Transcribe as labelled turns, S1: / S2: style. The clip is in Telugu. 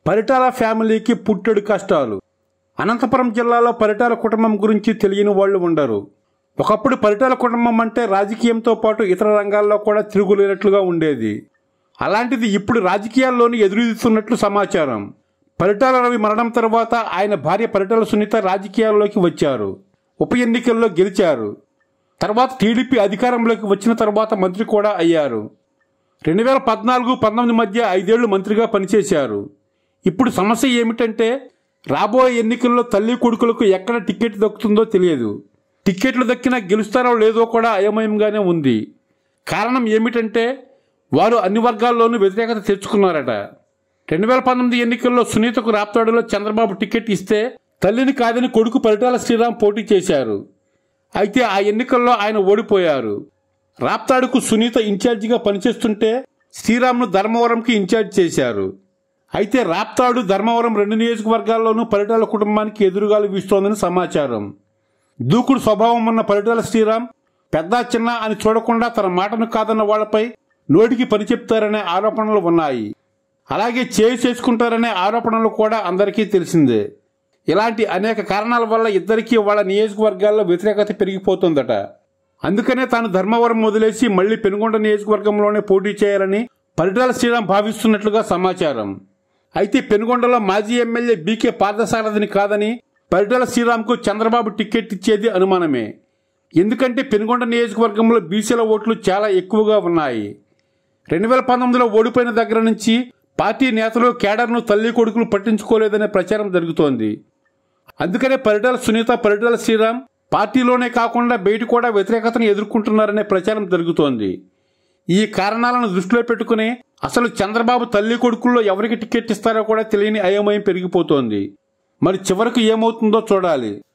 S1: పరిటాల ఫ్యామిలీకి పుట్టెడు కష్టాలు. అనంతపురం జిల్లాలో పరిటాల కుటుంబం గురించి తెలియని వాళ్ళు ఉండరు. ఒకప్పుడు పరిటాల కుటుంబం అంటే రాజకీయంతో పాటు ఇతర రంగాల్లో కూడా తిరుగులేనట్లుగా ఉండేది. అలాంటిది ఇప్పుడు రాజకీయాల్లోని ఎదురుతున్నట్లు సమాచారం. పరిటాల రవి మరణం తర్వాత ఆయన భార్య పరిటాల సునీత రాజకీయాల్లోకి వచ్చారు. ఉప ఎన్నికల్లో గెలిచారు. తర్వాత టీడీపీ అధికారంలోకి వచ్చిన తర్వాత మంత్రి కూడా అయ్యారు. 2014-19 మధ్య 5 ఏళ్లు మంత్రిగా పనిచేశారు. ఇప్పుడు సమస్య ఏమిటంటే రాబోయే ఎన్నికల్లో తల్లి కొడుకులకు ఎక్కడ టికెట్ దక్కుతుందో తెలియదు. టికెట్లు దక్కినా గెలుస్తారో లేదో కూడా అయోమయంగానే ఉంది. కారణం ఏమిటంటే వారు అన్ని వర్గాల్లోనూ వ్యతిరేకత తెచ్చుకున్నారట. 2019 ఎన్నికల్లో సునీతకు రాప్తాడులో చంద్రబాబు టికెట్ ఇస్తే తల్లిని కాదని కొడుకు పరిటాల శ్రీరామ్ పోటీ చేశారు. అయితే ఆ ఎన్నికల్లో ఆయన ఓడిపోయారు. రాప్తాడుకు సునీత ఇన్ఛార్జిగా పనిచేస్తుంటే శ్రీరామ్ను ధర్మవరంకి ఇన్ఛార్జ్ చేశారు. అయితే రాప్తాడు, ధర్మవరం 2 నియోజకవర్గాల్లోనూ పరిటాల కుటుంబానికి ఎదురుగాలు వీస్తోందని సమాచారం. దూకుడు స్వభావం ఉన్న పరిటాల శ్రీరామ్ పెద్ద చిన్న అని చూడకుండా తన మాటను కాదన్న వాళ్లపై నోటికి పని చెప్తారనే ఆరోపణలు ఉన్నాయి. అలాగే చేసుకుంటారనే ఆరోపణలు కూడా అందరికీ తెలిసిందే. ఇలాంటి అనేక కారణాల వల్ల ఇద్దరికీ వాళ్ళ నియోజకవర్గాల్లో వ్యతిరేకత పెరిగిపోతుందట. అందుకనే తాను ధర్మవరం వదిలేసి మళ్లీ పెనుగొండ నియోజకవర్గంలోనే పోటీ చేయాలని పరిటాల శ్రీరామ్ భావిస్తున్నట్లుగా సమాచారం. అయితే పెనుగొండలో మాజీ ఎమ్మెల్యే బీకే పార్థసారథిని కాదని పరిటాల శ్రీరామ్కు చంద్రబాబు టికెట్ ఇచ్చేది అనుమానమే. ఎందుకంటే పెనుగొండ నియోజకవర్గంలో బీసీల ఓట్లు చాలా ఎక్కువగా ఉన్నాయి. 2019లో ఓడిపోయిన దగ్గర నుంచి పార్టీ నేతలు కేడర్ను తల్లి కొడుకులు పట్టించుకోలేదనే ప్రచారం జరుగుతోంది. అందుకనే పరిటాల సునీత, పరిటాల శ్రీరామ్ పార్టీలోనే కాకుండా బయట కూడా వ్యతిరేకతను ఎదుర్కొంటున్నారనే ప్రచారం జరుగుతోంది. ఈ కారణాలను దృష్టిలో పెట్టుకుని అసలు చంద్రబాబు తల్లి కొడుకుల్లో ఎవరికి టికెట్ ఇస్తారో కూడా తెలియని అయోమయం పెరిగిపోతోంది. మరి చివరకు ఏమవుతుందో చూడాలి.